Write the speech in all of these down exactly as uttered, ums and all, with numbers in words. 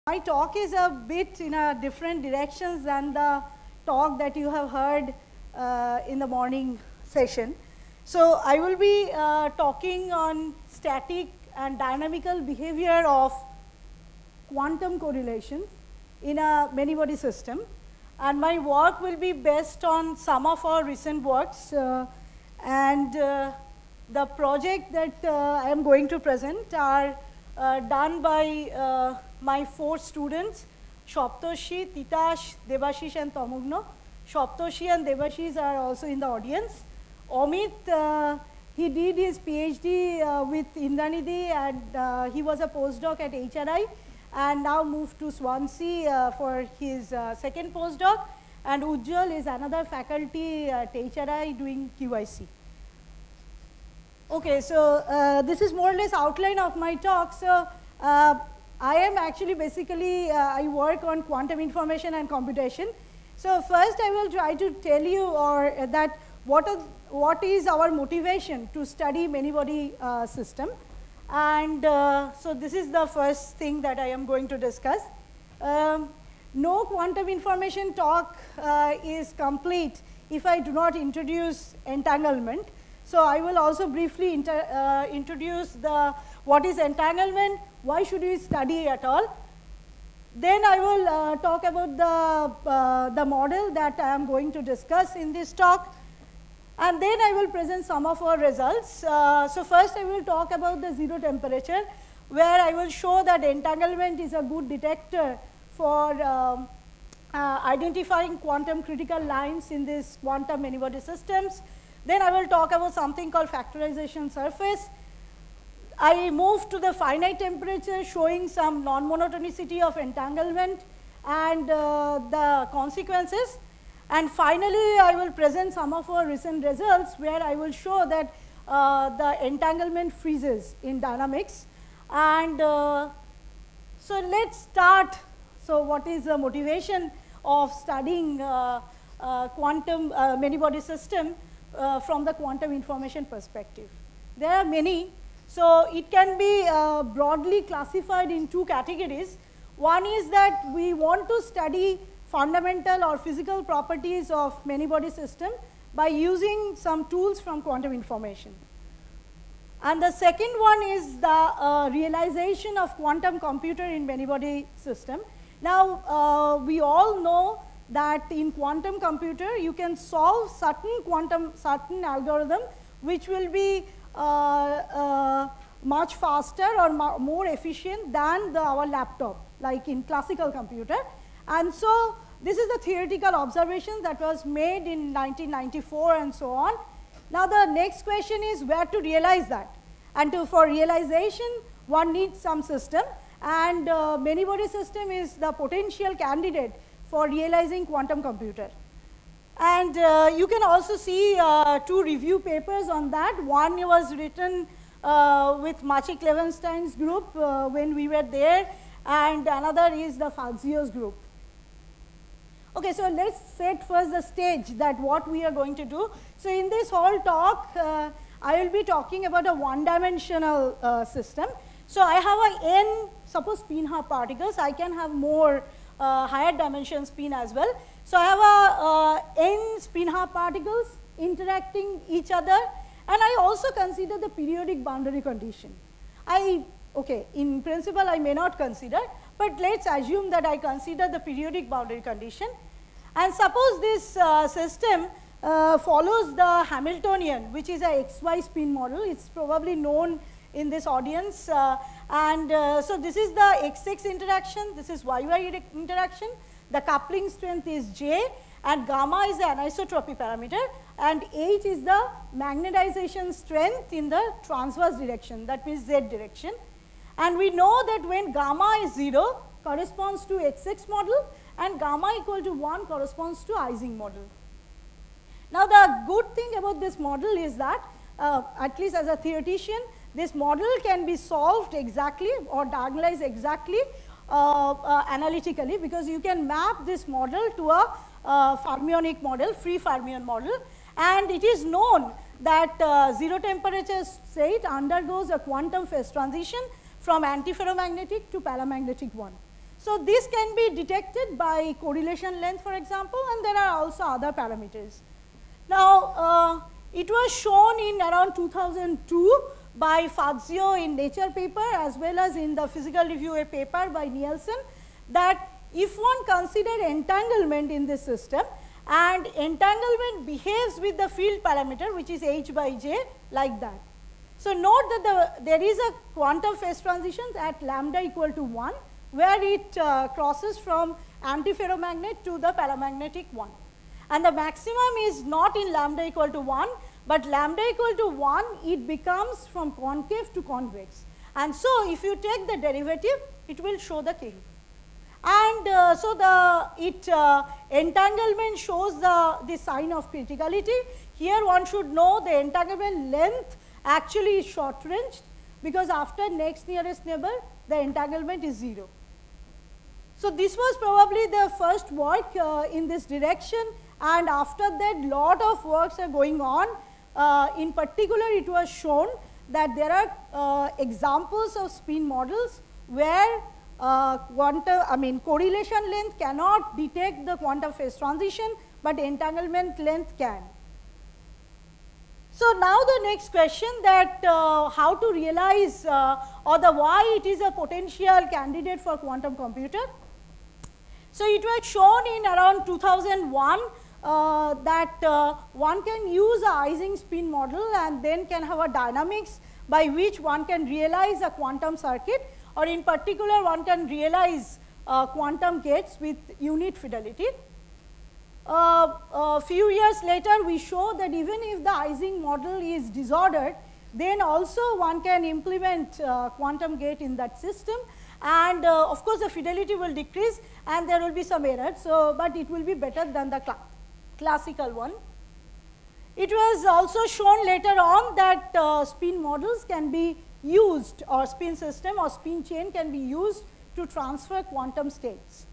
My talk is a bit in a different directions than the talk that you have heard uh, in the morning session. So I will be uh, talking on static and dynamical behavior of quantum correlations in a many-body system. And my work will be based on some of our recent works. Uh, and uh, the project that uh, I am going to present are uh, done by uh, my four students, Shoptoshi, Titash, Debashish, and Tamugno. Shoptoshi and Debashish are also in the audience. Amit, uh, he did his PhD uh, with Indranidhi, and uh, he was a postdoc at H R I, and now moved to Swansea uh, for his uh, second postdoc. And Ujjwal is another faculty at H R I doing Q I C. Okay, so uh, this is more or less outline of my talk. So uh, I am actually basically, uh, I work on quantum information and computation. So first I will try to tell you or uh, that what, are, what is our motivation to study many-body uh, system. And uh, so this is the first thing that I am going to discuss. Um, no quantum information talk uh, is complete if I do not introduce entanglement. So I will also briefly inter, uh, introduce the what is entanglement, why should we study at all. Then I will uh, talk about the, uh, the model that I am going to discuss in this talk. And then I will present some of our results. Uh, so first I will talk about the zero temperature, where I will show that entanglement is a good detector for um, uh, identifying quantum critical lines in these quantum many-body systems. Then I will talk about something called factorization surface. I move to the finite temperature, showing some non-monotonicity of entanglement and uh, the consequences. And finally, I will present some of our recent results where I will show that uh, the entanglement freezes in dynamics. And uh, so let's start. So what is the motivation of studying uh, uh, quantum uh, many-body system uh, from the quantum information perspective? There are many. So it can be uh, broadly classified in two categories. One is that we want to study fundamental or physical properties of many-body system by using some tools from quantum information. And the second one is the uh, realization of quantum computer in many-body system. Now, uh, we all know that in quantum computer, you can solve certain quantum, certain algorithm which will be uh, uh, much faster or more efficient than the, our laptop, like in classical computer. And so this is the theoretical observation that was made in nineteen ninety-four and so on. Now the next question is where to realize that. And to, for realization, one needs some system, and uh, many-body system is the potential candidate for realizing quantum computer. And uh, you can also see uh, two review papers on that. One was written uh, with Maciej Lewenstein's group uh, when we were there, and another is the Fazio's group. Okay, so let's set first the stage that what we are going to do. So in this whole talk, uh, I will be talking about a one-dimensional uh, system. So I have a n, suppose spin half particles. I can have more uh, higher dimension spin as well. So I have a uh, n spin half particles interacting each other, and I also consider the periodic boundary condition. I, okay, in principle I may not consider, but let's assume that I consider the periodic boundary condition. And suppose this uh, system uh, follows the Hamiltonian, which is a X Y spin model. It's probably known in this audience. Uh, and uh, so this is the X X interaction, this is Y Y interaction. The coupling strength is J, and gamma is the anisotropy parameter, and H is the magnetization strength in the transverse direction, that means Z direction. And we know that when gamma is zero corresponds to X X model, and gamma equal to one corresponds to Ising model. Now the good thing about this model is that, uh, at least as a theoretician, this model can be solved exactly or diagonalized exactly uh, uh, analytically, because you can map this model to a uh, fermionic model, free fermion model, and it is known that uh, zero temperature state undergoes a quantum phase transition from antiferromagnetic to paramagnetic one. So this can be detected by correlation length, for example, and there are also other parameters. Now, uh, it was shown in around two thousand two by Fazio in Nature paper as well as in the Physical Review a paper by Nielsen, that if one consider entanglement in this system and entanglement behaves with the field parameter, which is h by j, like that. So note that the, there is a quantum phase transition at lambda equal to one, where it uh, crosses from antiferromagnet to the paramagnetic one. And the maximum is not in lambda equal to one, but lambda equal to one, it becomes from concave to convex. And so if you take the derivative, it will show the king. And uh, so the it uh, entanglement shows the, the sign of criticality. Here one should know the entanglement length actually is short ranged, because after next nearest neighbor, the entanglement is zero. So this was probably the first work uh, in this direction, and after that lot of works are going on. Uh, in particular, it was shown that there are uh, examples of spin models where uh, quantum, I mean correlation length cannot detect the quantum phase transition, but entanglement length can. So now the next question, that uh, how to realize uh, or the why it is a potential candidate for quantum computer. So it was shown in around two thousand one uh, that uh, one can use a Ising spin model and then can have a dynamics by which one can realize a quantum circuit, or in particular one can realize uh, quantum gates with unit fidelity. Uh, a few years later, we show that even if the Ising model is disordered, then also one can implement uh, quantum gate in that system, and uh, of course the fidelity will decrease and there will be some error. So, but it will be better than the cl classical one. It was also shown later on that uh, spin models can be used, or spin system or spin chain can be used to transfer quantum states.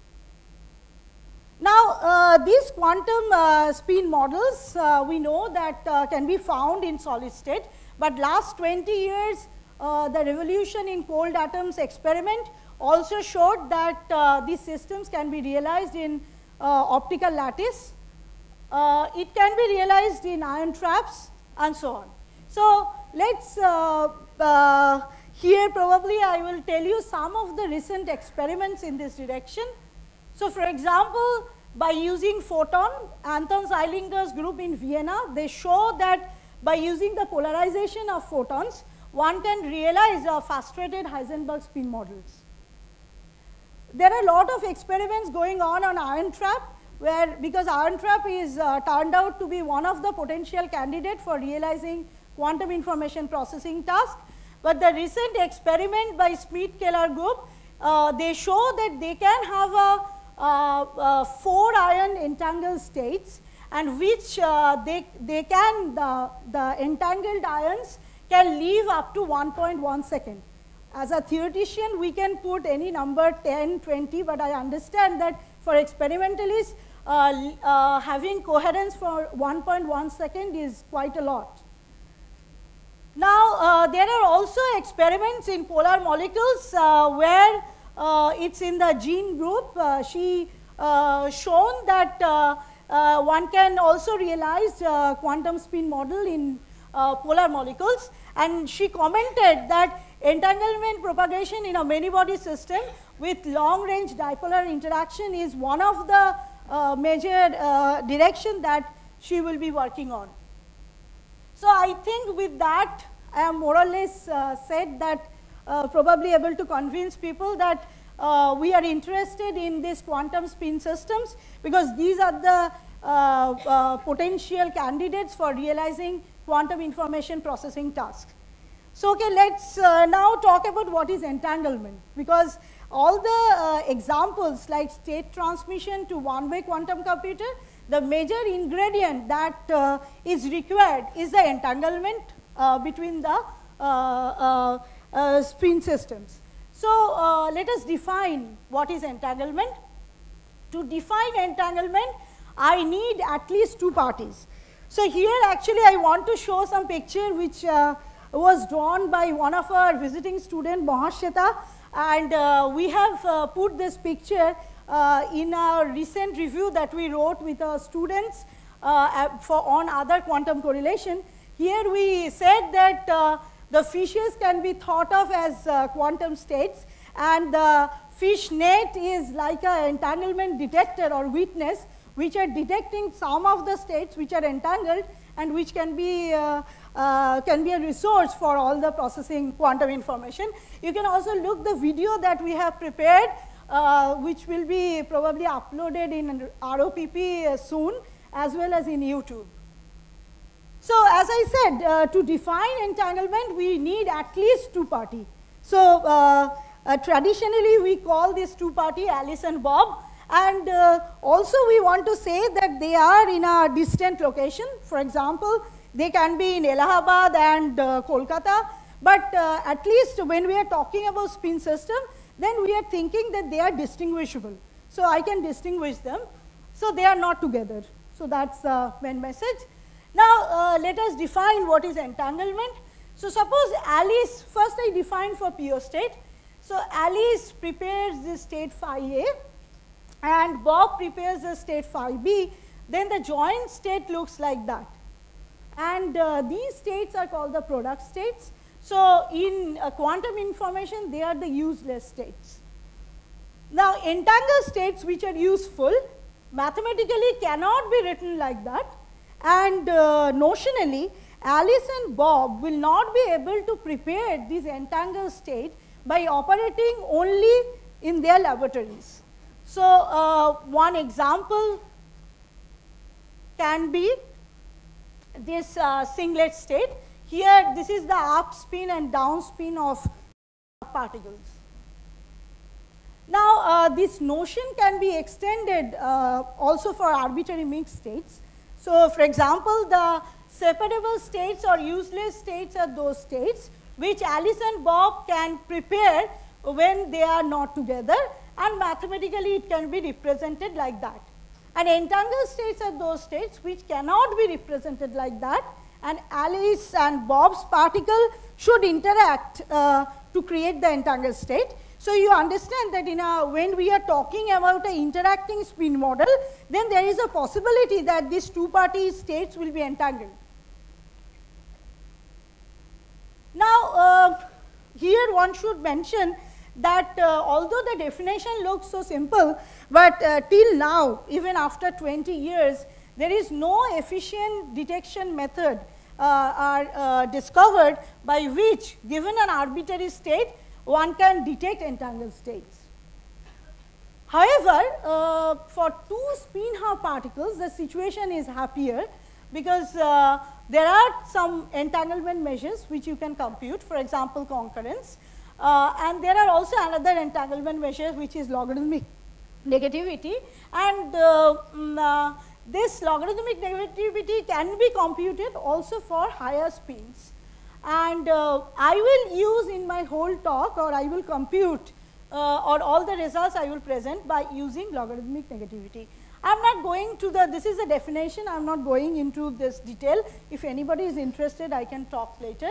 Now, uh, these quantum uh, spin models uh, we know that uh, can be found in solid state, but last twenty years uh, the revolution in cold atoms experiment also showed that uh, these systems can be realized in uh, optical lattice. Uh, it can be realized in ion traps and so on. So, let us uh, uh, here probably I will tell you some of the recent experiments in this direction. So, for example, by using photon, Anton Zeilinger's group in Vienna, they show that by using the polarization of photons, one can realize uh, frustrated Heisenberg spin models. There are a lot of experiments going on on ion trap, where because ion trap is uh, turned out to be one of the potential candidate for realizing quantum information processing task. But the recent experiment by Schmidt-Keller group, uh, they show that they can have a uh, uh, four ion entangled states, and which uh, they, they can, the, the entangled ions can live up to one point one second. As a theoretician, we can put any number ten, twenty, but I understand that for experimentalists, uh, uh, having coherence for one point one second is quite a lot. Now, uh, there are also experiments in polar molecules uh, where uh, it's in the Jean group. Uh, she uh, shown that uh, uh, one can also realize uh, quantum spin model in uh, polar molecules, and she commented that entanglement propagation in a many body system with long range dipolar interaction is one of the uh, major uh, direction that she will be working on. So, I think with that I am more or less uh, said that uh, probably able to convince people that uh, we are interested in these quantum spin systems, because these are the uh, uh, potential candidates for realizing quantum information processing tasks. So, okay, let us uh, now talk about what is entanglement, because all the uh, examples like state transmission to one way quantum computer, the major ingredient that uh, is required is the entanglement uh, between the uh, uh, uh, spin systems. So, uh, let us define what is entanglement. To define entanglement, I need at least two parties. So, here actually I want to show some picture which uh, was drawn by one of our visiting student Mahashweta, And uh, we have uh, put this picture uh, in a recent review that we wrote with our students uh, for on other quantum correlation. Here we said that uh, the fishes can be thought of as uh, quantum states, and the fish net is like an entanglement detector or witness, which are detecting some of the states which are entangled and which can be uh, uh, can be a resource for all the processing quantum information. You can also look the video that we have prepared, uh, which will be probably uploaded in R O P P uh, soon, as well as in YouTube. So as I said, uh, to define entanglement, we need at least two party. So uh, uh, traditionally, we call this two party Alice and Bob. And uh, also we want to say that they are in a distant location. For example, they can be in Allahabad and uh, Kolkata, but uh, at least when we are talking about spin system, then we are thinking that they are distinguishable. So I can distinguish them. So they are not together. So that's the main message. Now uh, let us define what is entanglement. So suppose Alice, first I define for pure state. So Alice prepares the state phi A, and Bob prepares the state phi B, then the joint state looks like that. And uh, these states are called the product states. So in uh, quantum information, they are the useless states. Now entangled states which are useful, mathematically cannot be written like that, and uh, notionally, Alice and Bob will not be able to prepare this entangled state by operating only in their laboratories. So uh, one example can be this uh, singlet state. Here this is the up spin and down spin of particles. Now uh, this notion can be extended uh, also for arbitrary mixed states. So for example, the separable states or useless states are those states which Alice and Bob can prepare when they are not together, and mathematically it can be represented like that. And entangled states are those states which cannot be represented like that, and Alice and Bob's particle should interact uh, to create the entangled state. So you understand that in a, when we are talking about an interacting spin model, then there is a possibility that these two party states will be entangled. Now uh, here one should mention that uh, although the definition looks so simple, but uh, till now, even after twenty years, there is no efficient detection method uh, are uh, discovered by which, given an arbitrary state, one can detect entangled states. However, uh, for two spin-half particles, the situation is happier, because uh, there are some entanglement measures which you can compute, for example, concurrence. Uh, and there are also another entanglement measure which is logarithmic negativity, and uh, um, uh, this logarithmic negativity can be computed also for higher spins. And uh, I will use in my whole talk, or I will compute uh, or all the results I will present by using logarithmic negativity. I am not going to the, this is the definition, I am not going into this detail. If anybody is interested, I can talk later.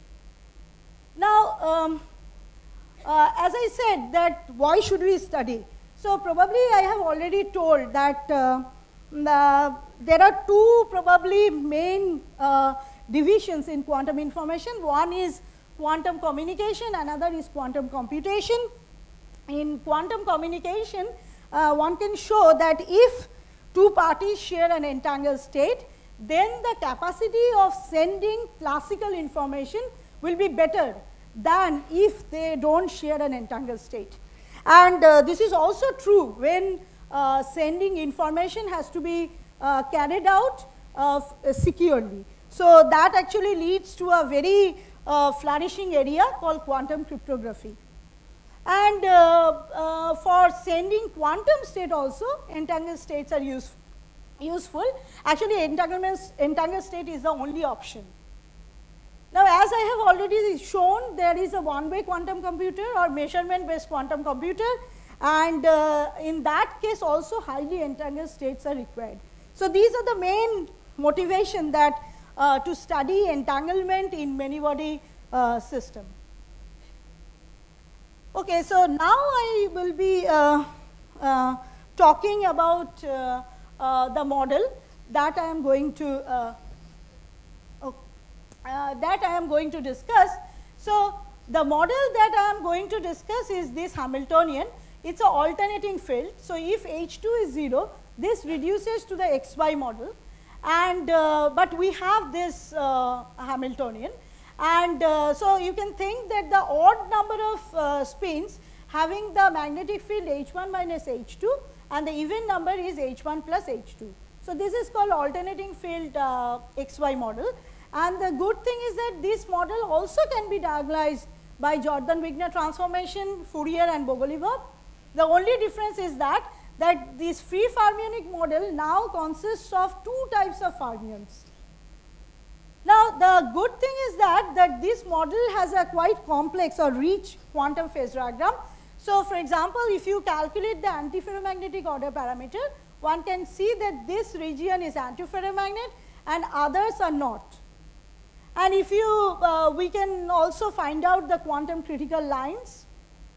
Now, um, Uh, as I said, that why should we study? So probably I have already told that uh, the, there are two probably main uh, divisions in quantum information. One is quantum communication, another is quantum computation. In quantum communication, uh, one can show that if two parties share an entangled state, then the capacity of sending classical information will be better than if they don't share an entangled state. And uh, this is also true when uh, sending information has to be uh, carried out uh, securely. So that actually leads to a very uh, flourishing area called quantum cryptography. And uh, uh, for sending quantum state also, entangled states are use, useful. Actually, entanglement, entangled state is the only option. Now, as I have already shown, there is a one-way quantum computer or measurement-based quantum computer, and uh, in that case also highly entangled states are required. So these are the main motivation that uh, to study entanglement in many-body uh, system. Okay, so now I will be uh, uh, talking about uh, uh, the model that I am going to uh, oh, uh, that I am going to discuss. So the model that I am going to discuss is this Hamiltonian. It's an alternating field. So if H two is zero, this reduces to the X Y model, and uh, but we have this uh, Hamiltonian. And uh, so you can think that the odd number of uh, spins having the magnetic field H one minus H two, and the even number is H one plus H two. So this is called alternating field uh, X Y model. And the good thing is that this model also can be diagonalized by Jordan-Wigner transformation, Fourier and Bogoliubov. The only difference is that that this free fermionic model now consists of two types of fermions. Now, the good thing is that, that this model has a quite complex or rich quantum phase diagram. So, for example, if you calculate the antiferromagnetic order parameter, one can see that this region is antiferromagnet and others are not. And if you, uh, we can also find out the quantum critical lines.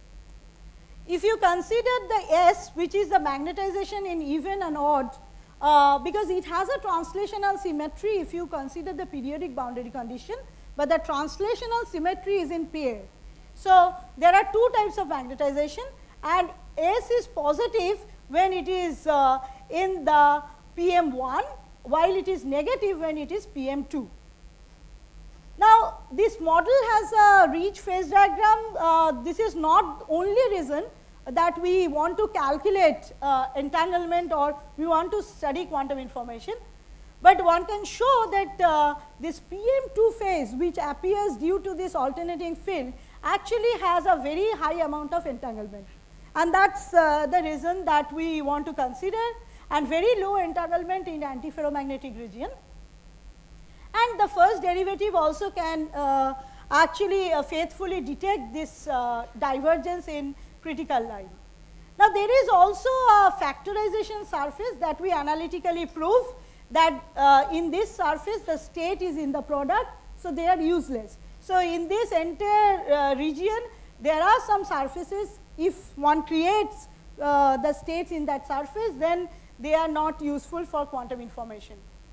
If you consider the S, which is the magnetization in even and odd, Uh, because it has a translational symmetry if you consider the periodic boundary condition, but the translational symmetry is in pair. So there are two types of magnetization, and S is positive when it is uh, in the P M one, while it is negative when it is P M two. Now this model has a rich phase diagram. Uh, this is not only reason that we want to calculate uh, entanglement or we want to study quantum information, but one can show that uh, this P M two phase, which appears due to this alternating field, actually has a very high amount of entanglement, and that is uh, the reason that we want to consider, and very low entanglement in antiferromagnetic region. And the first derivative also can uh, actually uh, faithfully detect this uh, divergence in critical line. Now there is also a factorization surface that we analytically prove that uh, in this surface the state is in the product, so they are useless. So in this entire uh, region there are some surfaces, if one creates uh, the states in that surface, then they are not useful for quantum information.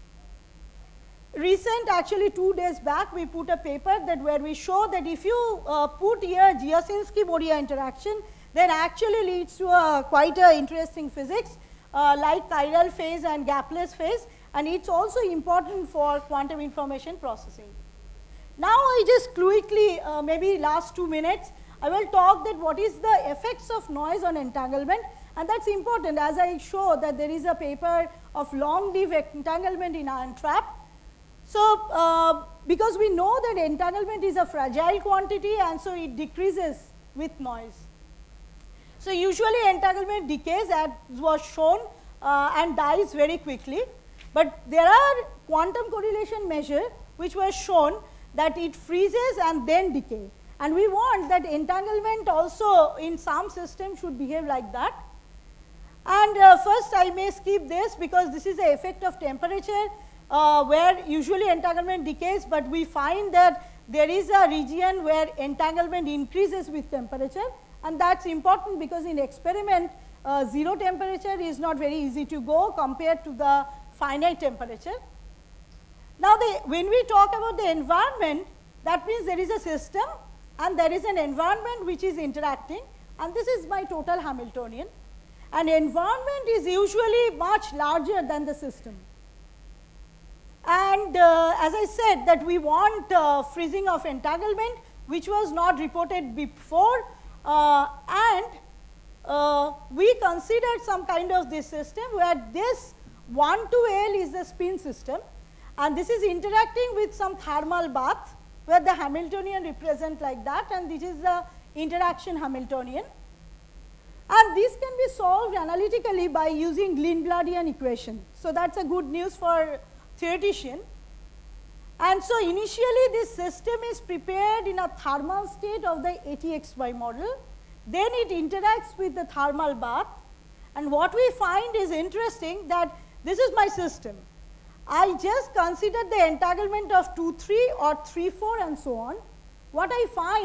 Recent, actually two days back, we put a paper that where we show that if you uh, put here Gierszynski-Boria interaction, then actually leads to a quite a interesting physics uh, like chiral phase and gapless phase, and it's also important for quantum information processing. Now I just quickly, uh, maybe last two minutes, I will talk that what is the effects of noise on entanglement, and that's important, as I show that there is a paper of long-lived entanglement in ion trap. So uh, because we know that entanglement is a fragile quantity, and so it decreases with noise. So usually entanglement decays, as was shown, uh, and dies very quickly, but there are quantum correlation measure which was shown that it freezes and then decay, and we want that entanglement also in some system should behave like that. And uh, first I may skip this because this is the effect of temperature, uh, where usually entanglement decays, but we find that there is a region where entanglement increases with temperature, and that's important because in experiment uh, zero temperature is not very easy to go compared to the finite temperature. Now the, when we talk about the environment, that means there is a system and there is an environment which is interacting, and this is my total Hamiltonian. An environment is usually much larger than the system. And uh, as I said that we want uh, freezing of entanglement, which was not reported before, uh, and uh, we considered some kind of this system where this one to L is the spin system, and this is interacting with some thermal bath where the Hamiltonian represent like that, and this is the interaction Hamiltonian. And this can be solved analytically by using Lindbladian equation. So that's a good news for theoretician. And so initially this system is prepared in a thermal state of the A T X Y model, then it interacts with the thermal bath, and what we find is interesting that this is my system. I just considered the entanglement of two three or three four and so on. What I find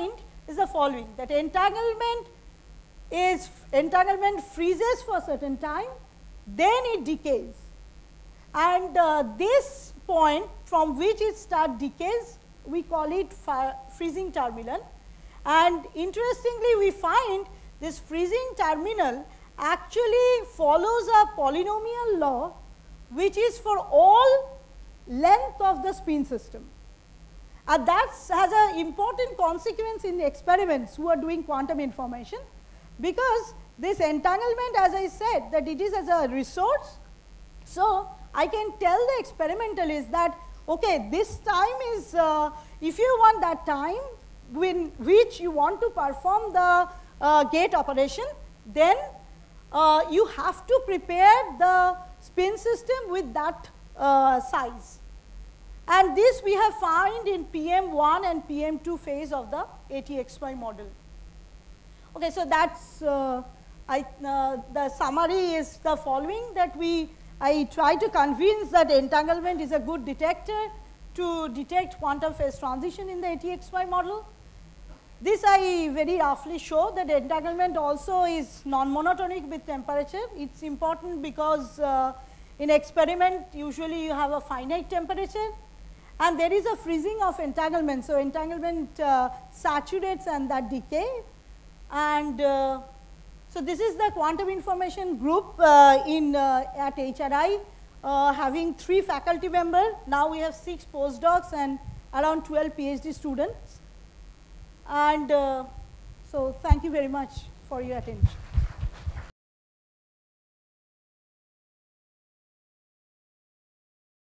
is the following, that entanglement is, entanglement freezes for a certain time, then it decays. And uh, this point from which it starts decays, we call it freezing terminal. And interestingly, we find this freezing terminal actually follows a polynomial law which is for all length of the spin system. And that has an important consequence in experiments who are doing quantum information, because this entanglement, as I said, that it is as a resource. So I can tell the experimentalist that, okay, this time is, uh, if you want that time in which you want to perform the uh, gate operation, then uh, you have to prepare the spin system with that uh, size. And this we have found in P M one and P M two phase of the A T X Y model. Okay, so that's, uh, I, uh, the summary is the following, that we, I try to convince that entanglement is a good detector to detect quantum phase transition in the A T X Y model. This I very roughly show that entanglement also is non-monotonic with temperature. It's important because uh, in experiment usually you have a finite temperature and there is a freezing of entanglement. So entanglement uh, saturates and that decay. And uh, so this is the quantum information group uh, in uh, at H R I uh, having three faculty members. Now we have six postdocs and around twelve PhD students. And uh, so thank you very much for your attention.